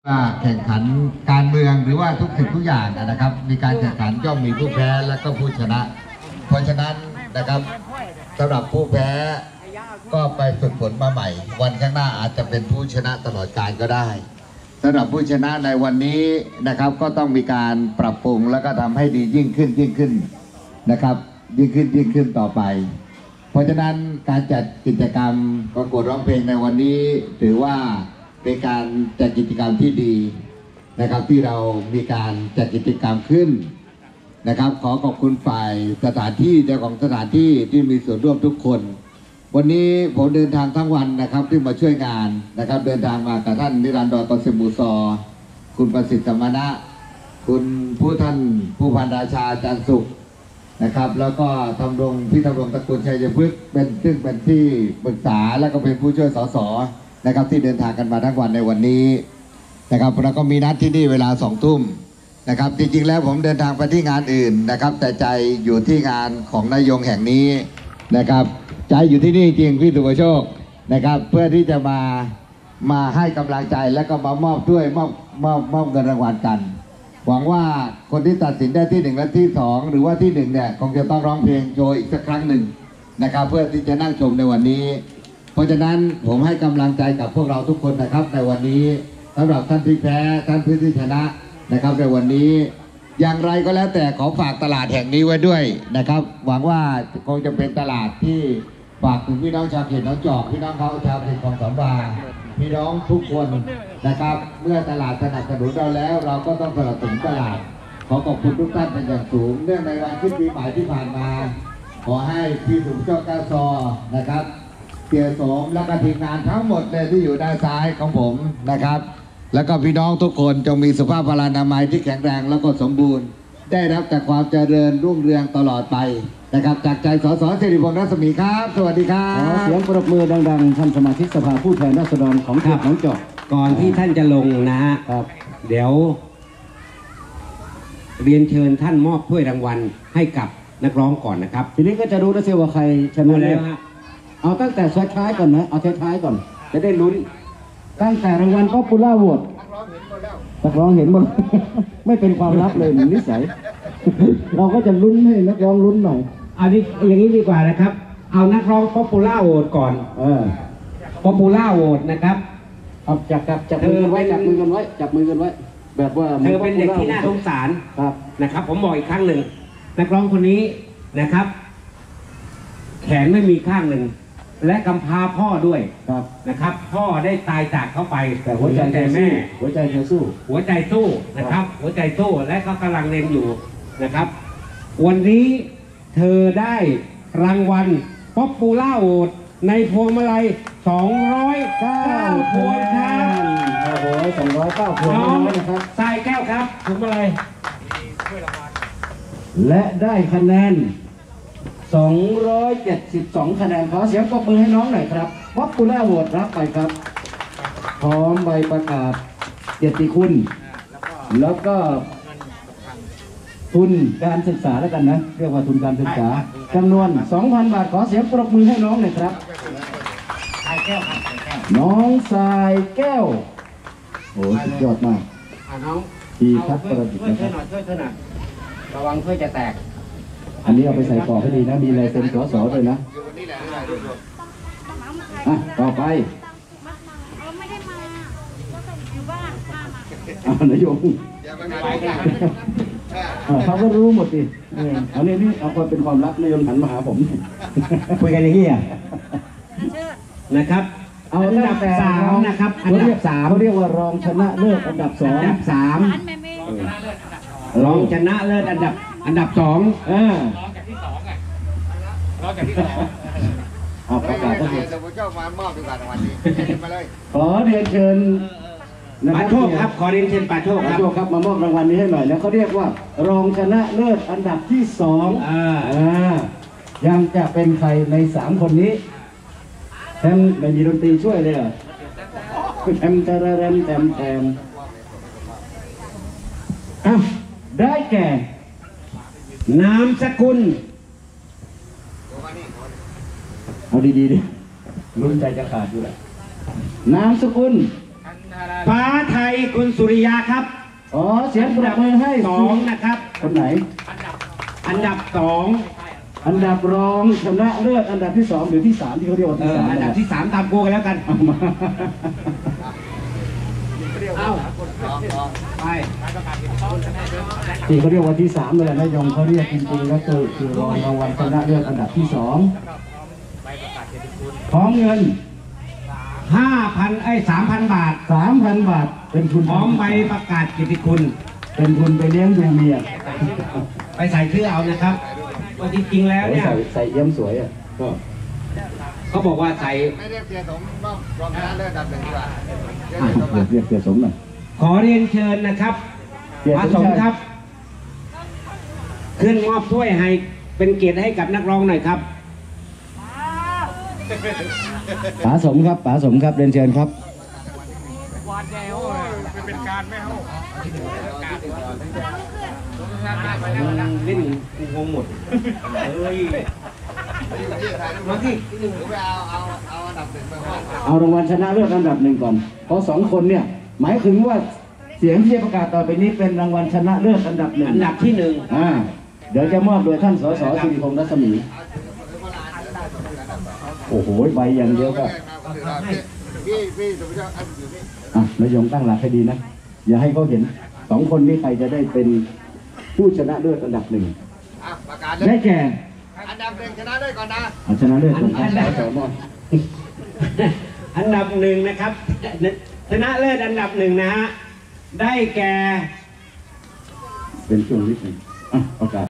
ว่าแข่งขันการเมืองหรือว่าทุกสิ่งทุกอย่างนะครับมีการแข่งขันย่อมมีผู้แพ้และก็ผู้ชนะเพราะฉะนั้นนะครับสำหรับผู้แพ้ก็ไปฝึกฝนมาใหม่วันข้างหน้าอาจจะเป็นผู้ชนะตลอดกาลก็ได้สำหรับผู้ชนะในวันนี้นะครับก็ต้องมีการปรับปรุงแล้วก็ทำให้ดียิ่งขึ้นนะครับยิ่งขึ้นต่อไปเพราะฉะนั้นการจัดกิจกรรมประกวดร้องเพลงในวันนี้ถือว่าเป็นการจัดกิจกรรมที่ดีนะครับที่เรามีการจัดกิจกรรมขึ้นนะครับขอขอบคุณฝ่ายสถานที่เจ้าของสถานที่ที่มีส่วนร่วมทุกคนวันนี้ผมเดินทางทั้งวันนะครับที่มาช่วยงานนะครับเดินทางมากับท่านนิรันดร กสิมูซอคุณประสิทธิ์สมณะคุณท่านผู้พันราชาอาจารย์สุขนะครับแล้วก็พี่ธำรงตระกูลชัยพฤกษ์ซึ่งเป็นที่ปรึกษาและก็เป็นผู้ช่วยสสนะครับที่เดินทางกันมาทั้งวันในวันนี้นะครับแล้วก็มีนัดที่นี่เวลา20:00 นนะครับจริงๆแล้วผมเดินทางไปที่งานอื่นนะครับแต่ใจอยู่ที่งานของนายงแห่งนี้นะครับใจอยู่ที่นี่จริงพี่สุภโชคนะครับเพื่อที่จะมาให้กำลังใจและก็มามอบด้วยมอบเงินรางวัลกันหวังว่าคนที่ตัดสินได้ที่1และที่2หรือว่าที่1เนี่ยคงจะต้องร้องเพลงโชว์อีกสักครั้งหนึ่งนะครับเพื่อที่จะนั่งชมในวันนี้เพราะฉะนั้นผมให้กำลังใจกับพวกเราทุกคนนะครับในวันนี้สำหรับท่านที่แพ้ท่านที่ชนะนะครับในวันนี้อย่างไรก็แล้วแต่ขอฝากตลาดแห่งนี้ไว้ด้วยนะครับหวังว่าคงจะเป็นตลาดที่ฝากถึงพี่น้องชาวเขตน้องจอกพี่น้องเขาชาวเขตของสามวาพี่น้องทุกคนนะครับเมื่อตลาดสนับสนุนเราแล้วเราก็ต้องสนับสนุนตลาดขอขอบคุณทุกท่านเป็นอย่างสูงเนื่องในวันขึ้นปีใหม่ที่ผ่านมาขอให้พี่สุเจ้ากาซอนะครับเสียสมและก็ทีมงานทั้งหมดเลยที่อยู่ด้านซ้ายของผมนะครับแล้วก็พี่น้องทุกคนจงมีสุขภาพพลานามัยที่แข็งแรงแล้วก็สมบูรณ์ได้รับแต่ความเจริญรุ่งเรืองตลอดไปนะครับจากใจสสสิริพงษ์รัศมีครับสวัสดีครับขอเสียงปรบมือดังๆท่านสมาชิกสภาผู้แทนราษฎรของเขตหนองจอกก่อนที่ท่านจะลงนะฮะเดี๋ยวเรียนเชิญท่านมอบถ้วยรางวัลให้กับนักร้องก่อนนะครับทีนี้ก็จะรู้นะเสียว่าใครชนะแล้วเอาตั้งแต่ท้ายก่อนนะเอาท้ายก่อนจะได้ลุ้นตั้งแต่รางวัลป๊อปปูล่าโหวตนักร้องเห็นหมดไม่เป็นความลับเลยนิสัยเราก็จะลุ้นให้นักร้องลุ้นหน่อยอันนี้อย่างนี้ดีกว่านะครับเอานักร้องป๊อปปูล่าโหวตก่อนป๊อปปูล่าโหวตนะครับเอาจับมือกันไว้จับมือกันไว้แบบว่าเธอเป็นเด็กที่น่าสงสารนะครับผมบอกอีกครั้งหนึ่งนักร้องคนนี้นะครับแขนไม่มีข้างหนึ่งและกำพร้าพ่อด้วยนะครับพ่อได้ตายจากเขาไปแต่หัวใจแม่หัวใจสู้นะครับหัวใจสู้และเขากำลังเรียนอยู่นะครับวันนี้เธอได้รางวัลป๊อปปูล่าโหวตในพวงมาลัย209 พวงครับโอ้โห209 พวงนะครับทรายแก้วครับพวงมาลัยและได้คะแนน272 คะแนนขอเสียงปรบมือให้น้องหน่อยครับป๊อปปูล่าโหวตรับไปครับพร้อมใบประกาศเกียรติคุณแล้วก็ทุนการศึกษาแล้วกันนะเรียกว่าทุนการศึกษาจำนวน 2,000 บาทขอเสียงปรบมือให้น้องหน่อยครับน้องทรายแก้วโอ้สุดยอดมากทีครับประดิษฐ์นะครับช่วยหน่อยระวังเพื่อจะแตกอันนี้เอาไปใส่กรอบให้ดีนะมีลายเซ็นสสด้วยนะต่อไปไม่ได้มาอยู่บ้านนายงเขาก็รู้หมดดิอันนี้เอาคนเป็นความลับนายงหันมาหาผมคุยกันอย่างนี้นะครับเอาอันดับ3นะครับอันดับ3เขาเรียกว่ารองชนะเลิศอันดับ2 รองชนะเลิศอันดับ2 รองจากที่2 เอาประกาศก็เลยเจ้ามามอบดีกว่ารางวัลนี้มาเลยขอเรียนเชิญปาโชคครับขอเรียนเชิญปาโชคครับมามอบรางวัลนี้ให้หน่อยแล้วเขาเรียกว่ารองชนะเลิศอันดับที่2ยังจะเป็นใครใน3คนนี้แทมไม่มีดนตรีช่วยเลยเหรอแทมได้แก่นามสกุลเอาดีๆดิลุ้นใจจะขาดอยู่แล้วนามสกุลฟ้าไทยคุณสุริยาครับอ๋อเสียงปรบมือให้ 2นะครับคนไหนอันดับอันดับรองชนะเลิศอันดับที่2หรือที่3ที่เขาเรียกว่าที่3 อันดับที่ 3 ตามกูกันแล้วกันเอามาเอาไปที่เขาเรียกว่าที่3เลยนายงเขาเรียกจริงๆก็คือรางวัลชนะเลิศอันดับที่2พร้อมเงิน 3,000 บาท 3,000 บาทเป็นทุนพร้อมใบประกาศเกียรติคุณเป็นทุนไปเลี้ยงดูเมียไปใส่ชื่อเอานะครับว่าจริงๆแล้วเนี่ยใส่เยี่ยมสวยอ่ะก็เขาบอกว่าใส่ไม่เรียกเสียสมรองชนะเลิศอันดับหนึ่งดีกว่าเรียกเสียสมหน่อยขอเรียนเชิญนะครับเกียรติพระสงฆ์ครับขึ้นมอบถ้วยให้เป็นเกียรติให้กับนักร้องหน่อยครับป๋าสมครับป๋าสมครับเรียนเชิญครับเล่นงงหมดเฮ้ยมาที่ไปเอาอันดับหนึ่งไปว่าเอารางวัลชนะเลิศอันดับ1ก่อนเพราะ2คนเนี่ยหมายถึงว่าเสียงที่จะประกาศต่อไปนี้เป็นรางวัลชนะเลิศอันดับ1 อันดับที่เดี๋ยวจะมอบโดยท่านสสสิริพงษ์รัศมีโอ้โหใบอย่างเดียวก็พี่สมมติว่าอันอยู่นี่นายงตั้งหลักให้ดีนะอย่าให้เขาเห็น2คนนี้ใครจะได้เป็นผู้ชนะเลิศอันดับ1 ประกาศเลยได้แก่อันดับหนึ่งชนะได้ก่อนนะเอาชนะเลิศของท่านสสมอบ 1อันดับ1นะครับชนะเลิศอันดับ1นะฮะได้แก่เป็นช่วงนิดหนึงประกาศ